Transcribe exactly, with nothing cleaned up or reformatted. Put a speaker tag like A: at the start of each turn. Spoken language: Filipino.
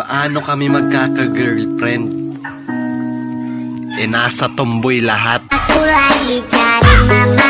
A: Paano kami magkaka-girlfriend? E nasa tomboy lahat.
B: Aku lagi cari mama.